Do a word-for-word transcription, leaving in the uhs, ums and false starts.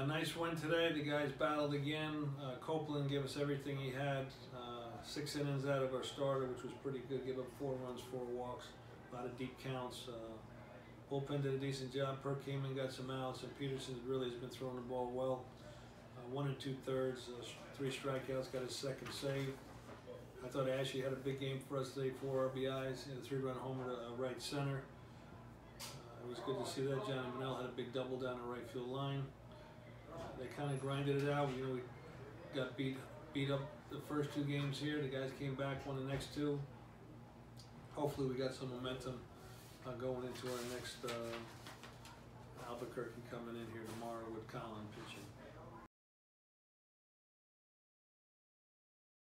nice win today. The guys battled again. Uh, Copeland gave us everything he had. Uh, six innings out of our starter, which was pretty good. Give up four runs, four walks, a lot of deep counts. Uh, bullpen did a decent job. Perk came in, got some outs, and Peterson really has been throwing the ball well. Uh, one and two thirds, uh, three strikeouts, got his second save. I thought Ashley had a big game for us today, four R B Is, and a three-run homer to uh, right center. Uh, it was good to see that. Johnny Manel had a big double down the right field line. Uh, they kind of grinded it out. You know, we got beat beat up the first two games here. The guys came back, won the next two. Hopefully, we got some momentum uh, going into our next uh, Albuquerque coming in here tomorrow with Colin pitching.